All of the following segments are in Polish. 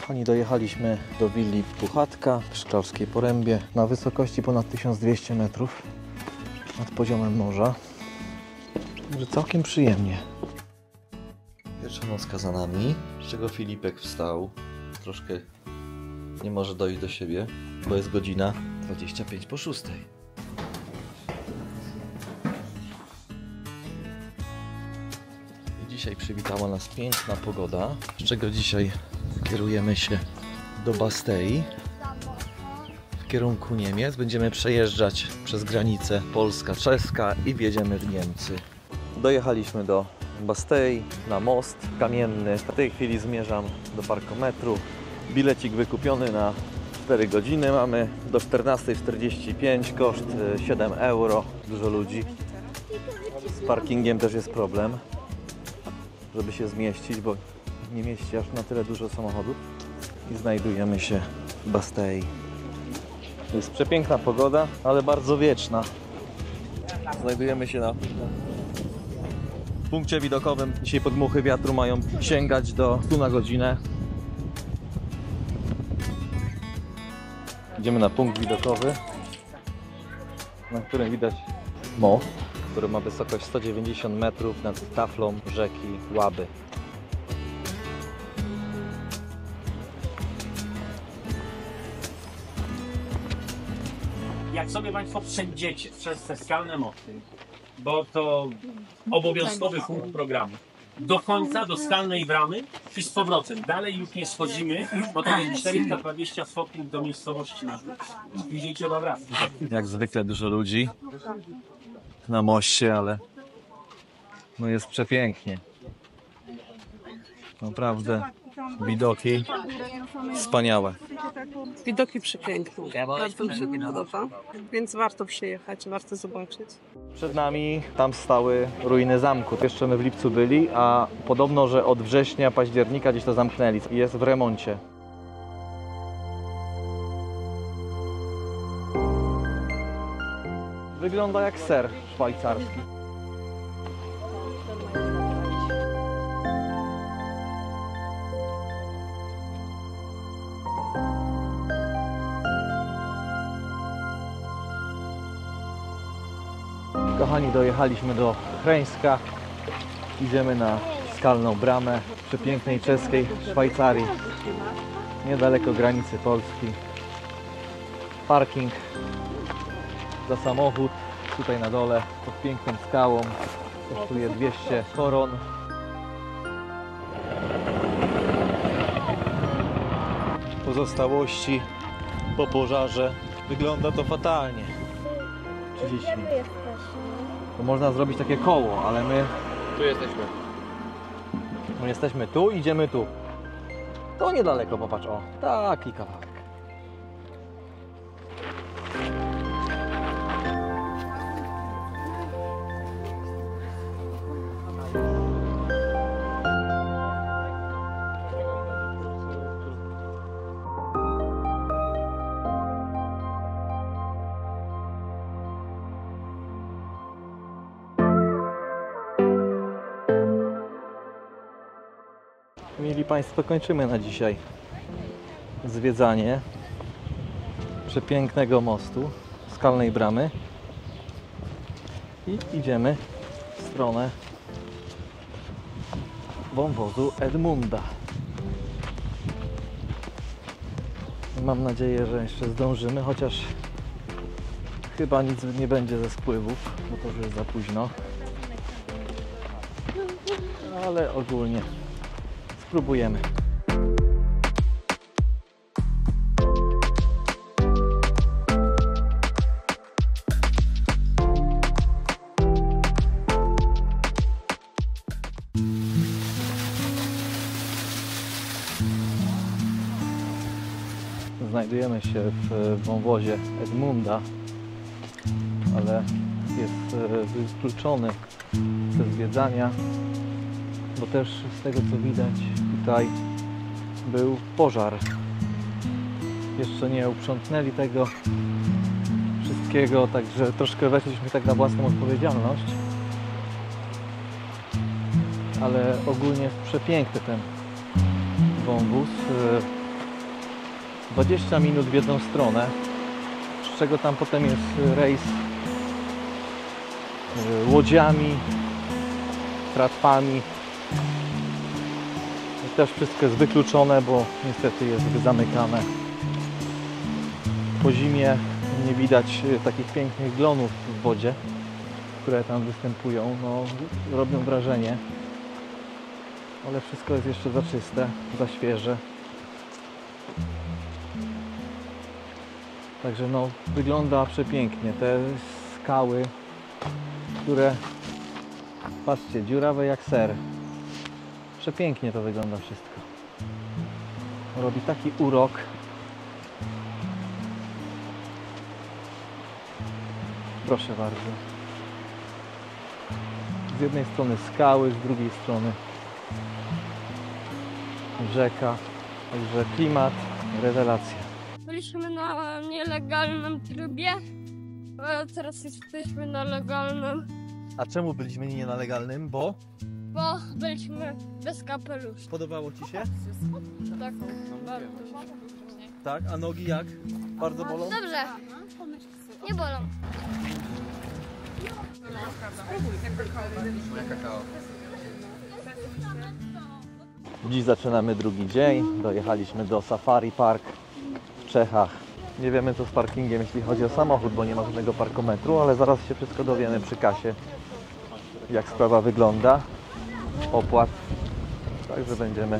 Kochani, dojechaliśmy do willi Puchatka w Szklarskiej Porębie na wysokości ponad 1200 metrów nad poziomem morza. Także całkiem przyjemnie. Pierwsza nocka za nami, z czego Filipek wstał. Troszkę nie może dojść do siebie, bo jest godzina 25 po 6. Dzisiaj przywitała nas piękna pogoda, z czego dzisiaj kierujemy się do Bastei w kierunku Niemiec. Będziemy przejeżdżać przez granicę Polska-Czeska i wjedziemy w Niemcy. Dojechaliśmy do Bastei na most kamienny. W tej chwili zmierzam do parkometru. Bilecik wykupiony na 4 godziny mamy do 14:45, koszt 7 euro. Dużo ludzi. Z parkingiem też jest problem, żeby się zmieścić, bo nie mieści aż na tyle dużo samochodów. I znajdujemy się w Bastei. Jest przepiękna pogoda, ale bardzo wieczna. Znajdujemy się na punkcie widokowym. Dzisiaj podmuchy wiatru mają sięgać do 100 na godzinę. Idziemy na punkt widokowy, na którym widać most, który ma wysokość 190 metrów nad taflą rzeki Łaby. Jak sobie Państwo przejdziecie przez te skalne mosty, bo to obowiązkowy punkt programu, do końca, do skalnej bramy i z powrotem. Dalej już nie schodzimy, bo to jest 420 stopni do miejscowości naszej. Widzicie obraz. Jak zwykle dużo ludzi na moście, ale no jest przepięknie. Naprawdę widoki wspaniałe. Widoki przepiękne, bardzo mi się podoba, więc warto przyjechać, warto zobaczyć. Przed nami tam stały ruiny zamku. Jeszcze my w lipcu byli, a podobno, że od września, października gdzieś to zamknęli i jest w remoncie. Wygląda jak ser szwajcarski. Kochani, dojechaliśmy do Chreńska. Idziemy na skalną bramę przepięknej czeskiej Szwajcarii, niedaleko granicy Polski. Parking za samochód tutaj na dole pod piękną skałą kosztuje 200 koron. Pozostałości po pożarze. Wygląda to fatalnie. 30 minut. To można zrobić takie koło, ale my Tu jesteśmy. My jesteśmy tu, idziemy tu. To niedaleko, popatrz, o, taki kawałek. Mili Państwo, kończymy na dzisiaj zwiedzanie przepięknego mostu, skalnej bramy i idziemy w stronę wąwozu Edmunda. Mam nadzieję, że jeszcze zdążymy, chociaż chyba nic nie będzie ze spływów, bo to już jest za późno, ale ogólnie spróbujemy. Znajdujemy się w wąwozie Edmunda, ale jest wykluczony ze zwiedzania, bo też z tego co widać tutaj był pożar. Jeszcze nie uprzątnęli tego wszystkiego, także troszkę weszliśmy tak na własną odpowiedzialność. Ale ogólnie jest przepiękny ten wąwóz. 20 minut w jedną stronę, z czego tam potem jest rejs łodziami, tratwami. Też wszystko jest wykluczone, bo niestety jest zamykane. Po zimie nie widać takich pięknych glonów w wodzie, które tam występują. No, robią wrażenie, ale wszystko jest jeszcze za czyste, za świeże. Także no, wygląda przepięknie. Te skały, które, patrzcie, dziurawe jak ser. Przepięknie to wygląda wszystko. Robi taki urok. Proszę bardzo. Z jednej strony skały, z drugiej strony rzeka. Także klimat, rewelacja. Byliśmy na nielegalnym trybie, a teraz jesteśmy na legalnym, A czemu byliśmy nie na legalnym? Bo bo byliśmy bez kapelusza. podobało Ci się? Tak, bardzo. Tak, a nogi jak? Bardzo bolą? Dobrze, nie bolą. Dziś zaczynamy drugi dzień. Dojechaliśmy do Safari Park w Czechach. Nie wiemy co z parkingiem, jeśli chodzi o samochód, bo nie ma żadnego parkometru, ale zaraz się wszystko dowiemy przy kasie, jak sprawa wygląda, opłat. Także będziemy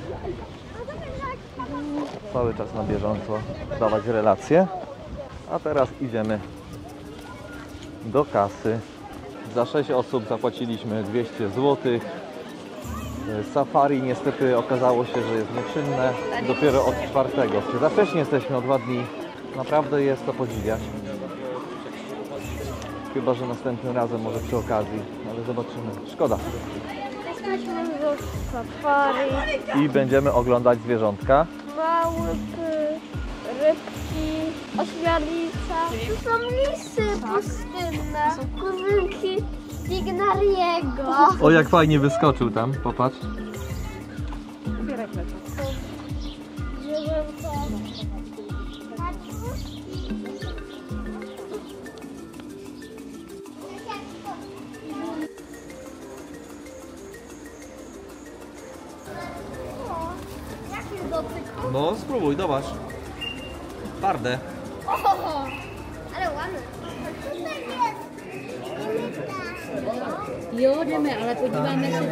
cały czas na bieżąco dawać relacje. A teraz idziemy do kasy. Za 6 osób zapłaciliśmy 200 zł. Safari niestety okazało się, że jest nieczynne dopiero od 4. Za wcześnie jesteśmy o 2 dni. Naprawdę jest to podziwiać. Chyba że następnym razem może przy okazji, ale zobaczymy. Szkoda. Jesteśmy do safari, I będziemy oglądać zwierzątka. małpy, rybki, ośmiornica. Tu są lisy pustynne, kuzynki Dignariego. O, jak fajnie wyskoczył tam, popatrz. No spróbuj, zobacz. Twarde. Ale ładne. Jo, jdeme, ale podíváme se.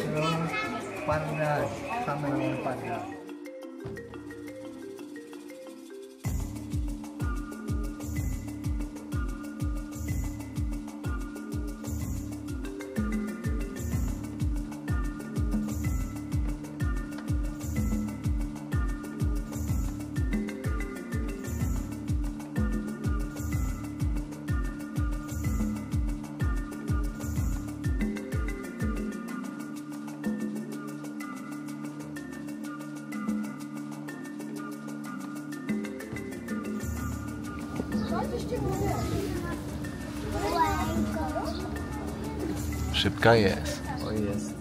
Szybka jest. O, jest.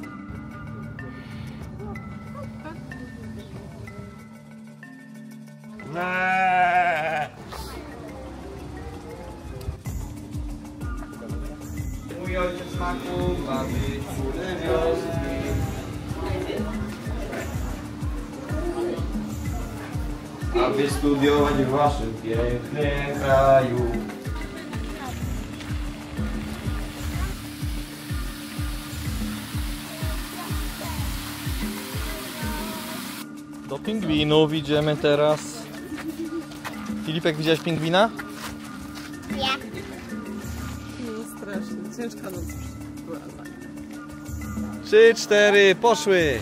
Mój ojciec smaku, mamy czule wioski. Aby studiować w waszym pięknym kraju. Do pingwinów idziemy teraz. Filipek, widziałeś pingwina? No strasznie, ciężka noc była. 3, 4, poszły!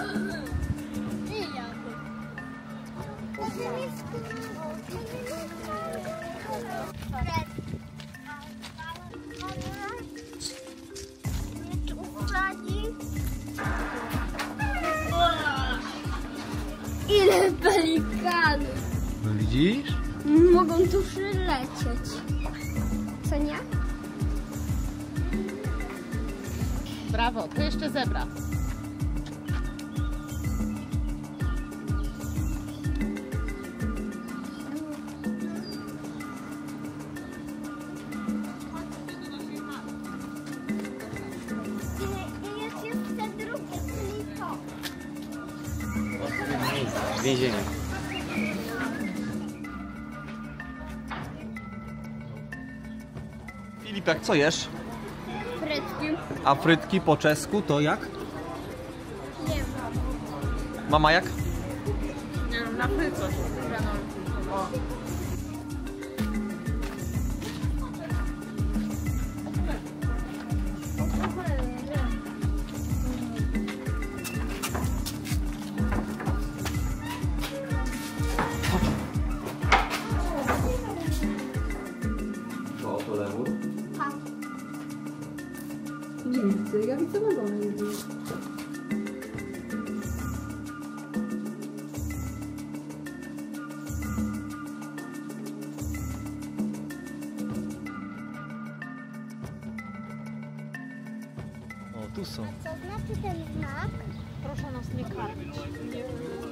Ile pelikanów! No widzisz? Mogą tu przylecieć. Co nie? Brawo, to jeszcze zebra. Więzienie. Filipek, co jesz? Frytki. A frytki po czesku to jak? Nie wiem. Mama jak? Na pyco. To lemur. Nie widzę, ja widzę na dole jedno. O, tu są. Co znaczy ten znak? Proszę nas nie karmić. Nie.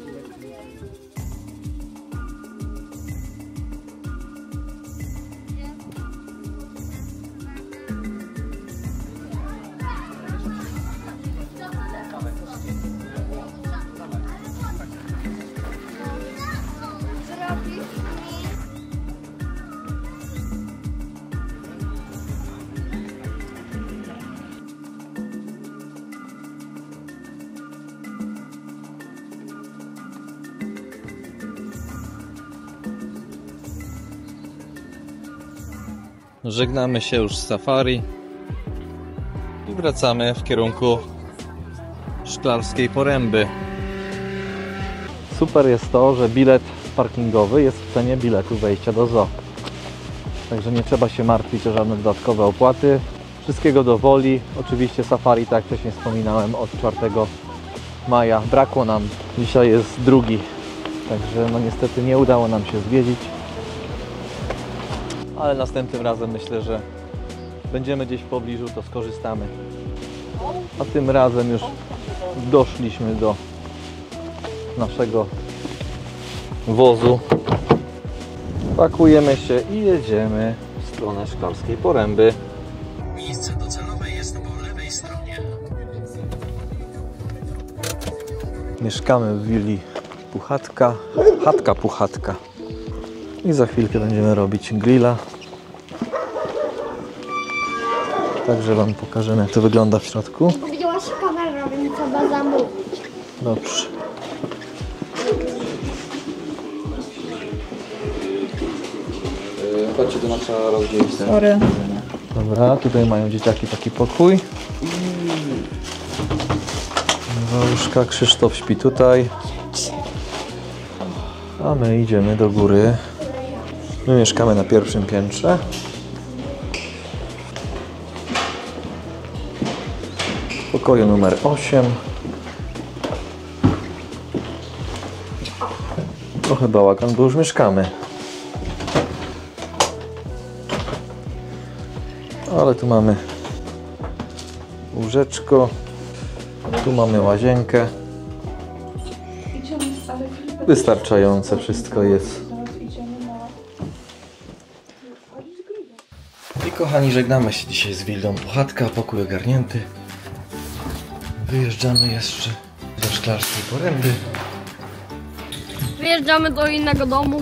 Zrobisz mi... Żegnamy się już z safari i wracamy w kierunku Szklarskiej Poręby. Super jest to, że bilet parkingowy jest w cenie biletu wejścia do zoo. Także nie trzeba się martwić o żadne dodatkowe opłaty. Wszystkiego do woli. Oczywiście safari, tak jak wcześniej wspominałem, od 4 maja. Brakło nam. Dzisiaj jest 2. Także no niestety nie udało nam się zwiedzić. Ale następnym razem myślę, że będziemy gdzieś w pobliżu, to skorzystamy. A tym razem już doszliśmy do naszego wozu. Pakujemy się i jedziemy w stronę Szklarskiej Poręby. Miejsce docelowe jest po lewej stronie. Mieszkamy w willi Puchatka. Chatka Puchatka. I za chwilkę będziemy robić grilla. Także Wam pokażemy, jak to wygląda w środku. Widziałaś kamerę, więc trzeba zamówić. Dobrze. Chodźcie, to nam trzeba rozdzielić ten. Dobra, tutaj mają dzieciaki taki pokój. Łóżka, Krzysztof śpi tutaj. A my idziemy do góry. My mieszkamy na 1. piętrze. W pokoju numer 8. Trochę bałagan, bo już mieszkamy. Ale tu mamy łóżeczko. Tu mamy łazienkę. Wystarczające wszystko jest. I kochani, żegnamy się dzisiaj z willą Puchatka, pokój ogarnięty. Wyjeżdżamy jeszcze do Szklarskiej Poręby. Wyjeżdżamy do innego domu.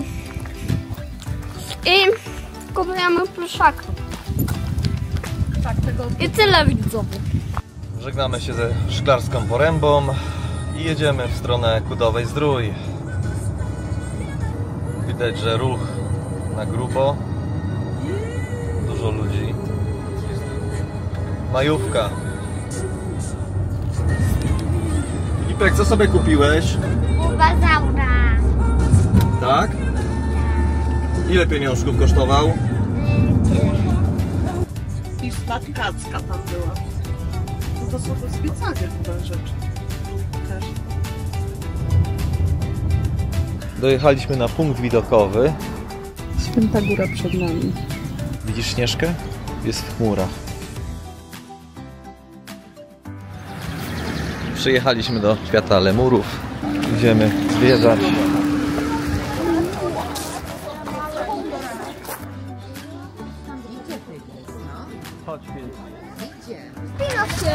I kupujemy pluszaka. Tak, tego I tyle, widzowie. Żegnamy się ze Szklarską Porębą i jedziemy w stronę Kudowej Zdrój. Widać, że ruch na grubo. Dużo ludzi. Majówka. Filipek, co sobie kupiłeś? Bazaura. Tak? Ile pieniążków kosztował? i kacka tam była. No to są to specjalnie chyba rzeczy. Też. Dojechaliśmy na punkt widokowy. Święta Góra przed nami. Widzisz Śnieżkę? Jest w chmurach. Przyjechaliśmy do świata lemurów. Idziemy zwiedzać.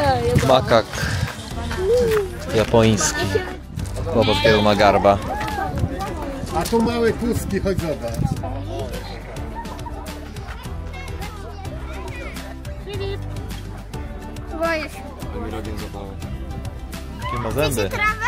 Makak japoński. Chłopak ma garba. A tu małe kuski, chodź zobacz. Boję się. Jakie ma zęby?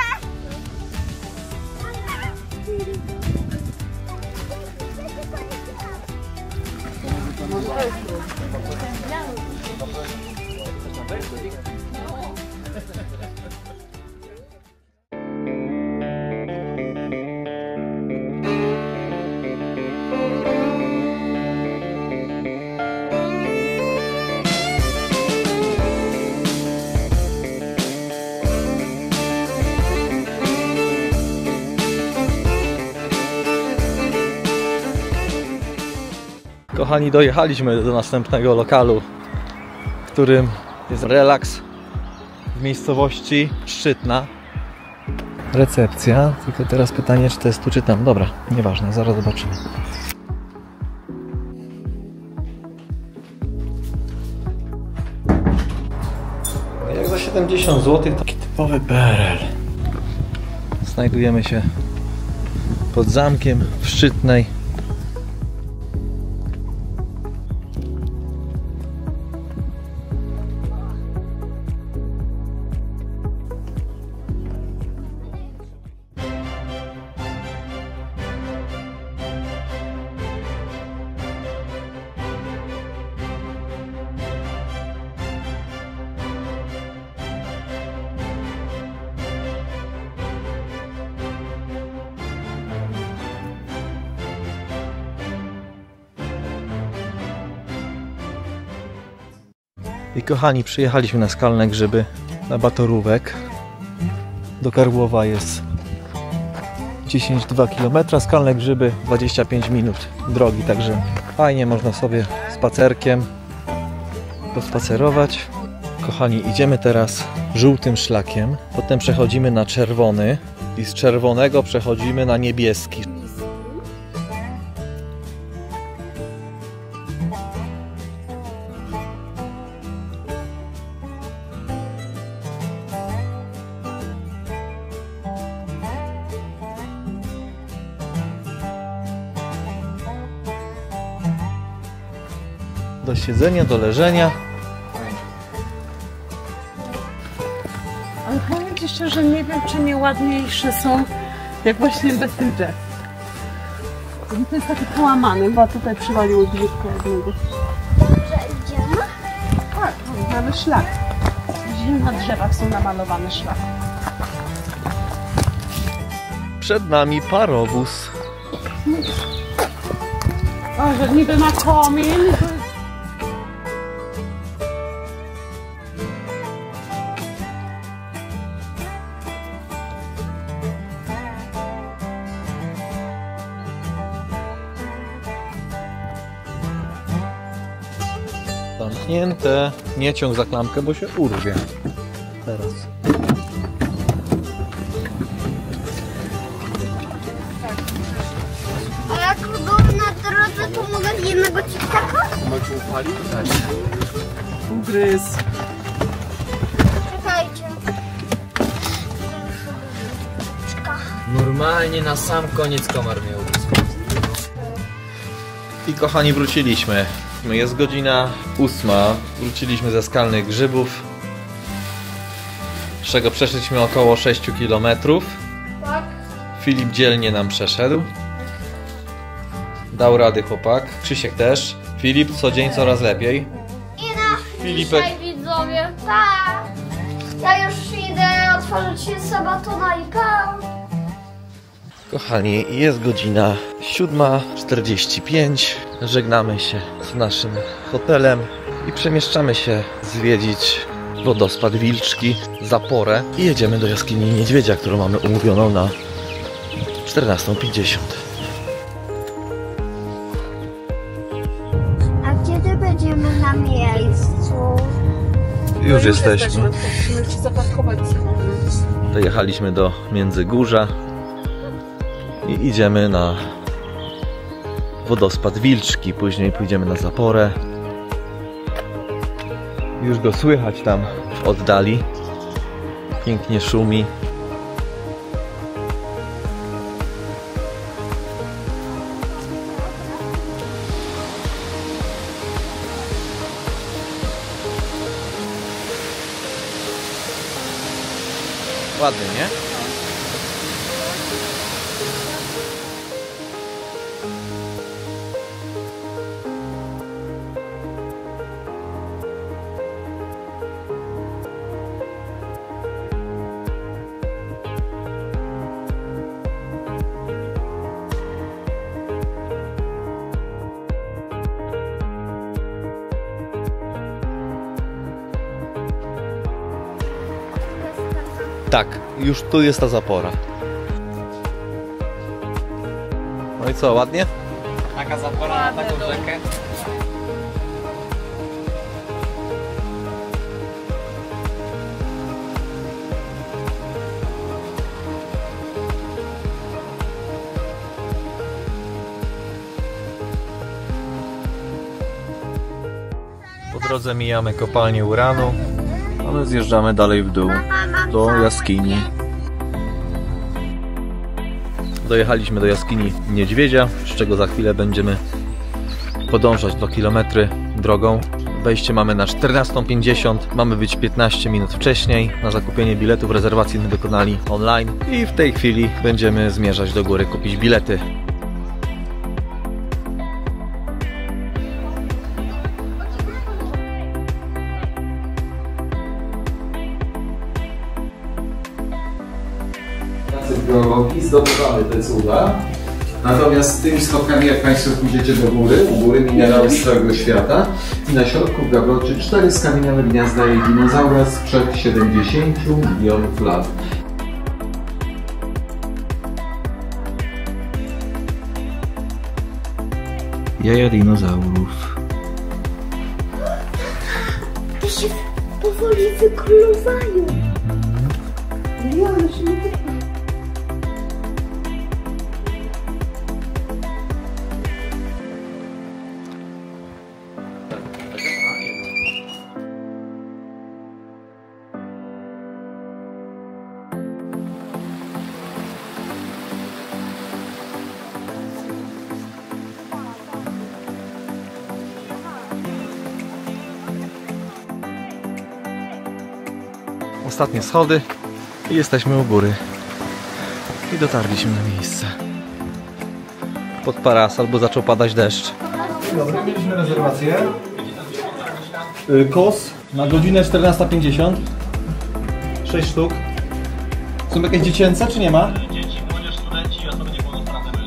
Kochani, dojechaliśmy do następnego lokalu, w którym jest relaks w miejscowości Szczytna. Recepcja, tylko teraz pytanie, czy to jest tu, czy tam. Dobra, nieważne, zaraz zobaczymy. Jak za 70 zł, taki typowy PRL. Znajdujemy się pod zamkiem w Szczytnej. I kochani, przyjechaliśmy na Skalne Grzyby, na Batorówek. Do Karłowa jest 10,2 km, Skalne Grzyby 25 minut drogi, także fajnie można sobie spacerkiem pospacerować. Kochani, idziemy teraz żółtym szlakiem, potem przechodzimy na czerwony i z czerwonego przechodzimy na niebieski. Do siedzenia, do leżenia. Ale powiem Ci szczerze, nie wiem, czy nie ładniejsze są, jak właśnie bez tych drzew. To jest taki połamany, bo tutaj przywaliło grzybkę jednego. Dobrze, idziemy? Tak, mamy szlak. Widzimy, na drzewach są namalowane szlaki. Przed nami parowóz. O, że niby ma komin. Zamknięte. Nie ciąg za klamkę, bo się urwie. Teraz. A jak go na drodze, to mogę jednego ciktaka? Ugryz. Czekajcie. Normalnie na sam koniec komar mnie ugryzł. I kochani, wróciliśmy. Jest godzina 8. Wróciliśmy ze Skalnych Grzybów, z czego przeszliśmy około 6 km. Tak. Filip dzielnie nam przeszedł. Dał rady chłopak. Krzysiek też. Filip co dzień coraz lepiej. I na Filipek. dzisiaj widzowie. Pa! Ja już idę otworzyć się sabatona i pa! Kochani, jest godzina 7:45. Żegnamy się z naszym hotelem i przemieszczamy się zwiedzić wodospad Wilczki, Zaporę i jedziemy do jaskini Niedźwiedzia, którą mamy umówioną na 14:50. A kiedy będziemy na miejscu? Już jesteśmy. Musimy jeszcze zaparkować samochód. Dojechaliśmy do Międzygórza i idziemy na wodospad Wilczki. Później pójdziemy na Zaporę. Już go słychać tam w oddali. Pięknie szumi. Ładny, nie? Tak, już tu jest ta zapora. No i co, ładnie? Taka zapora na taką rzekę. Po drodze mijamy kopalnię uranu, a my zjeżdżamy dalej w dół, do jaskini. Dojechaliśmy do jaskini Niedźwiedzia, z czego za chwilę będziemy podążać 2 kilometry drogą. Wejście mamy na 14:50, mamy być 15 minut wcześniej. Na zakupienie biletów rezerwacyjnych wykonali online i w tej chwili będziemy zmierzać do góry kupić bilety. Geologii zdobywamy te cuda. Natomiast tymi stopkami, jak Państwo pójdziecie do góry, u góry minerały z całego świata i na środku w gablocie 4 skamienione gniazda jej dinozaura sprzed 70 milionów lat. Jaja dinozaurów. To się powoli wykluwają. Ja, ale się nie wykluwają. Ostatnie schody i jesteśmy u góry. I dotarliśmy na miejsce. Pod parasol, bo zaczął padać deszcz. Dzień dobry, mieliśmy rezerwację. Kos na godzinę 14:50. 6 sztuk. Są jakieś dziecięce, czy nie ma? Dzieci, młodzież, studenci, a to będzie pełnosprawne.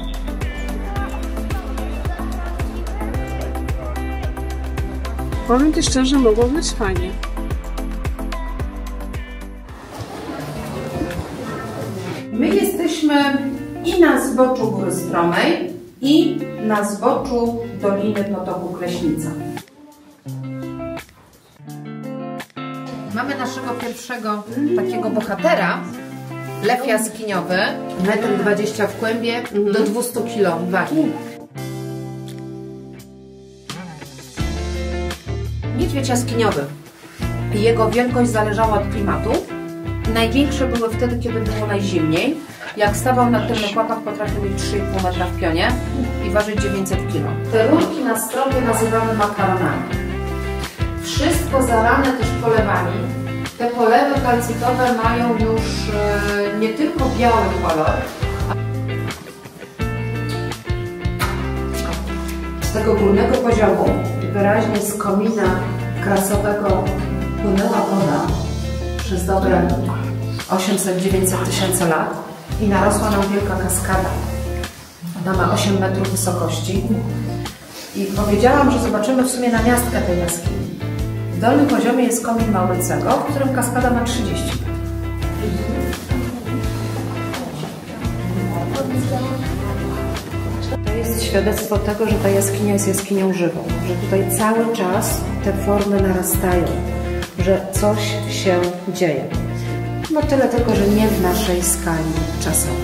Powiem Ci szczerze, mogło być fajnie. My jesteśmy i na zboczu Góry Stromej, i na zboczu Doliny Potoku Kraśnica. Mamy naszego pierwszego takiego bohatera, lew jaskiniowy, 1,20 m w kłębie, do 200 kg wagi. Niedźwiedź jaskiniowy. Jego wielkość zależała od klimatu. Największe były wtedy, kiedy było najzimniej. Jak stawał na tylnych łapach, potrafił mieć 3,5 metra w pionie i ważyć 900 kg. Te rurki na stropie nazywamy makaronami. Wszystko zalane też polewami. Te polewy kalcytowe mają już nie tylko biały kolor. Z tego górnego poziomu, wyraźnie z komina krasowego, płynęła woda przez dobre 800-900 tysięcy lat i narosła nam wielka kaskada. Ona ma 8 metrów wysokości i powiedziałam, że zobaczymy w sumie namiastkę tej jaskini. W dolnym poziomie jest komin Maurycego, w którym kaskada ma 30 metrów. To jest świadectwo tego, że ta jaskinia jest jaskinią żywą, że tutaj cały czas te formy narastają, że coś się dzieje. No tyle tylko, że nie w naszej skali czasowej.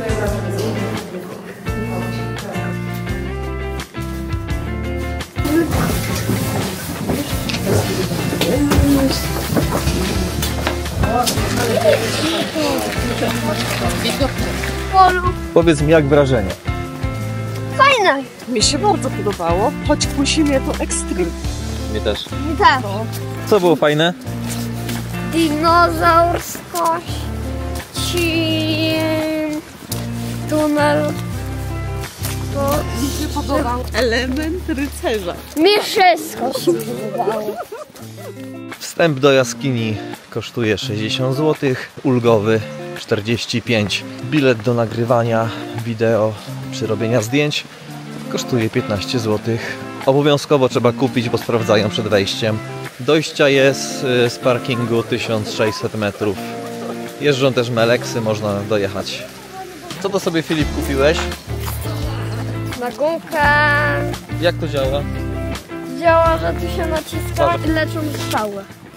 Powiedz mi, jak wrażenie? Fajne. Mi się bardzo podobało, choć kusi mnie to ekstrem. Mnie też. Tak. Co było fajne? Dinozaur skoś. ci tunel. To Mi się podobał element rycerza. mi wszystko się podobało. Wstęp do jaskini kosztuje 60 zł, ulgowy 45. Bilet do nagrywania wideo przy robienia zdjęć kosztuje 15 zł. Obowiązkowo trzeba kupić, bo sprawdzają przed wejściem. Dojścia jest z parkingu 1600 metrów. Jeżdżą też meleksy, można dojechać. Co to sobie, Filip, kupiłeś? Na gumkę Jak to działa? działa, że tu się naciska i leczą strzały.